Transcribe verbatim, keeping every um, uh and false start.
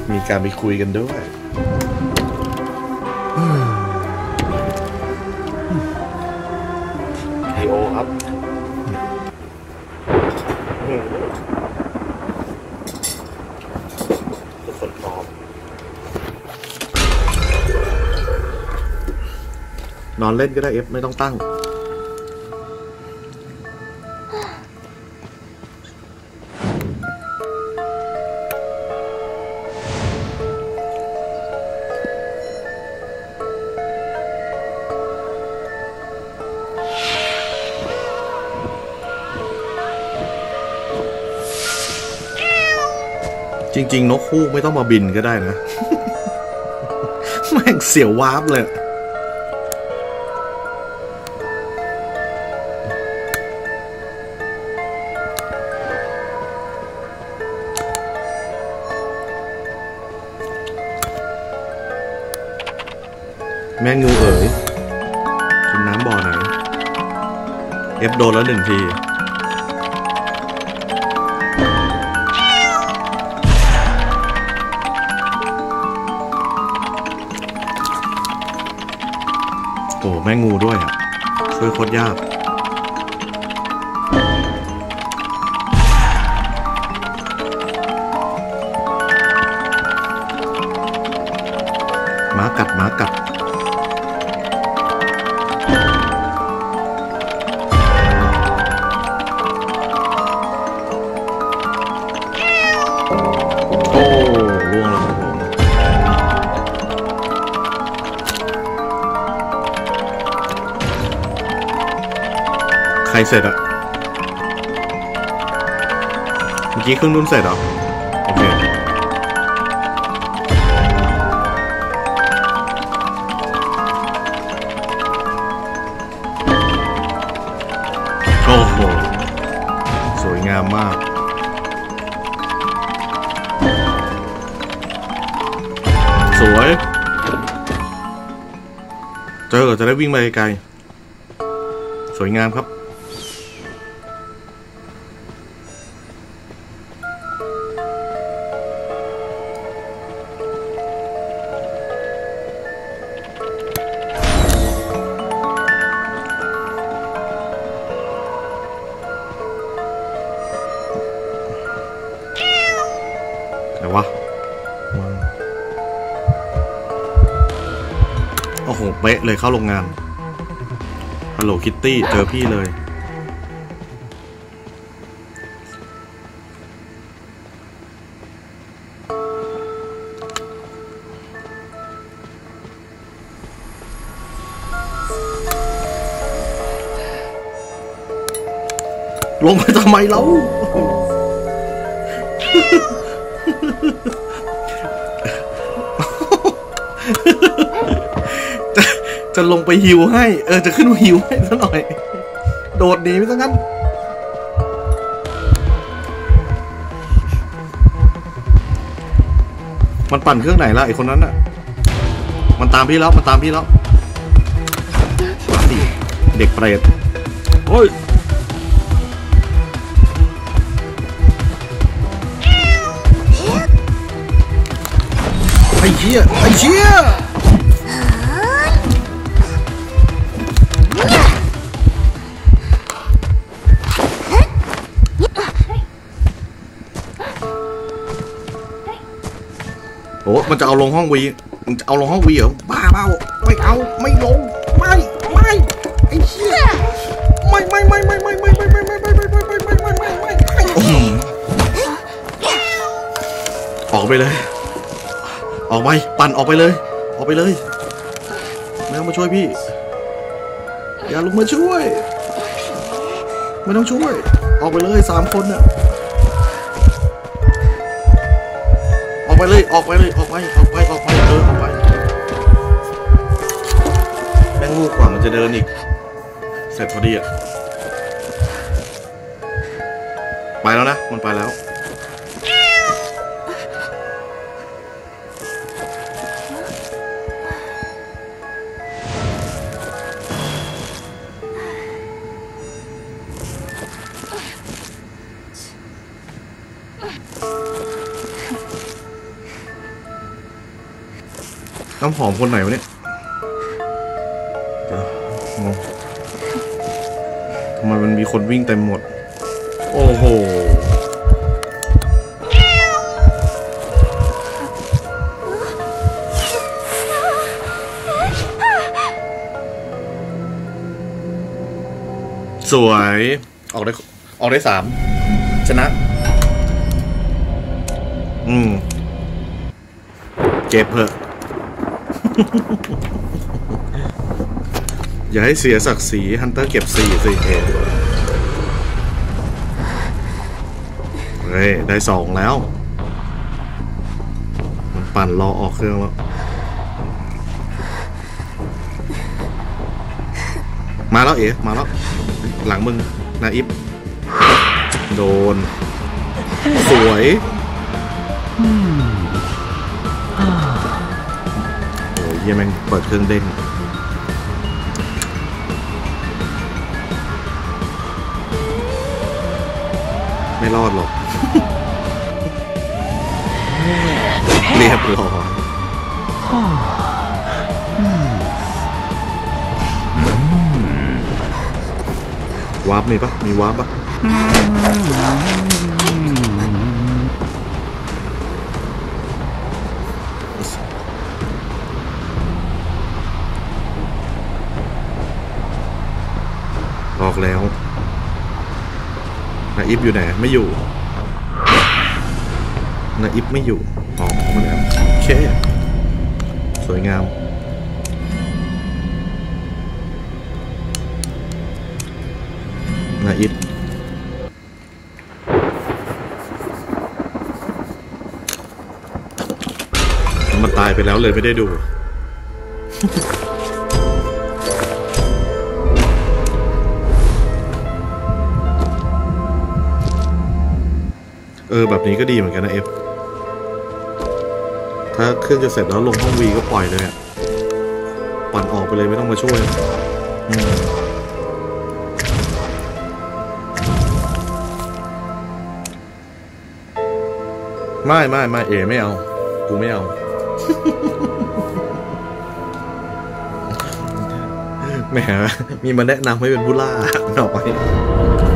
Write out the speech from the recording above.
มีการไปคุยกันด้วยไอโอครับทุกคนพร้อมนอนเล่นก็ได้เอฟไม่ต้องตั้งจริงๆนกคู่ไม่ต้องมาบินก็ได้นะ แม่งเสียววาร์ปเลยแม่งูเอ๋ยกินน้ำบ่อไหนเอฟโดนแล้วหนึ่งทีโอ้แม่งูด้วยอ่ะช่วยโคตรยากหมากัดหมากัดใครเสร็จอะเมื่อกี้เครื่องนุ่นเสร็จเหรอโอเคโอ้โหสวยงามมากสวยเจอจะได้วิ่งไปไกลสวยงามครับไหนวะโอ้โหเป๊ะเลยเข้าโรงงานฮัลโหลคิตตี้เจอพี่เลยลงไปทำไมเราจะจะลงไปฮิวให้เออจะขึ้นมาฮิวให้ซะหน่อยโดดหนีไปซะงั้นมันปั่นเครื่องไหนล่ะไอคนนั้นน่ะมันตามพี่แล้วมันตามพี่แล้วมาดิเด็กเปรตโอ้ยไอ้เชี่ยไอ้เชี่ยโอ้มันจะเอาลงห้องวีมันจะเอาลงห้องวีเหรอบ้าเปล่าไม่เอาไม่ลงไม่ไม่ไอ้เชี่ยไม่ไม่ไม่ไม่ไม่ไม่ไม่ไม่ไม่ไม่ไม่ไม่ไม่ไม่ไม่ไม่ไม่ออกไปเลยออกไปปั่นออกไปเลยออกไปเลยไม่ต้องมาช่วยพี่อย่าลงมาช่วยไม่ต้องช่วยออกไปเลยสามคนน่ะออกไปเลยออกไปเลยออกไปออกไปออกไปเออออกไปแม่งลูกกว่ามันจะเดินอีกเสร็จพอดีอ่ะไปแล้วนะมันไปแล้วน้ำหอมคนไหนวะเนี่ยงงทำไมมันมีคนวิ่งเต็มหมดโอ้โหสวยออกได้ออกได้สามชนะอืมเก็บเถอะ อย่าให้เสียศักดิ์ศรีฮันเตอร์เก็บสี่สิเอเฮ้ยได้สองแล้วมันปั่นรอออกเครื่องแล้วมาแล้วเอ๋มาแล้วหลังมึงนาอิฟโดนสวยโอ้ยเยี่ยมแม่งเปิดเครื่องเด้งไม่รอดหรอก เรียบร้อยวาร์ปมีปะมีวาร์ปปะออกแล้วนาอิฟอยู่ไหนไม่อยู่นาอิฟไม่อยู่ออกมาแล้วโอเคสวยงามนาอิฟมันตายไปแล้วเลยไม่ได้ดูเออแบบนี้ก็ดีเหมือนกันนะเอฟถ้าเครื่องจะเสร็จแล้วลงห้องวีก็ปล่อยเลยอ่ะปั่นออกไปเลยไม่ต้องมาช่วยไม่ไม่ไม่เอไม่เอากูไม่เอา แหมมีมาแนะนำให้เป็นผู้ล่าหน่อย